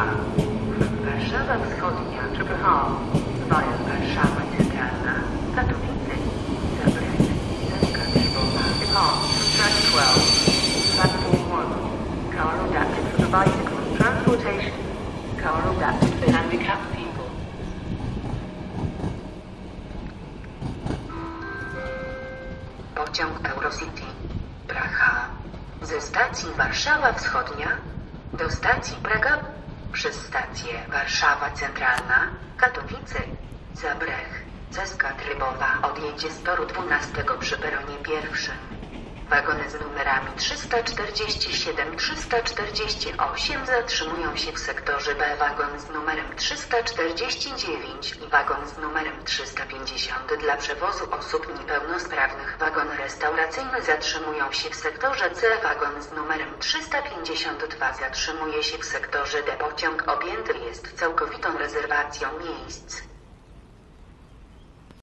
Warszawa. Warszawa Wschodnia via Warszawa Centralna, Katowice, Zabrze, Zaska Lwowa. Depart from track 12, platform 1. Car adapted for the bicycle transportation. Car adapted for handicapped people. Pociąg Eurocity, Praha. Ze stacji Warszawa Wschodnia do stacji Praga przez stację Warszawa Centralna, Katowice, Zabrech, Zaska Trybowa odjedzie z toru 12 przy peronie pierwszym. Wagony z numerami 347-348 zatrzymują się w sektorze B. Wagon z numerem 349 i wagon z numerem 350 dla przewozu osób niepełnosprawnych. Wagony restauracyjne zatrzymują się w sektorze C. Wagon z numerem 352 zatrzymuje się w sektorze D. Pociąg objęty jest całkowitą rezerwacją miejsc.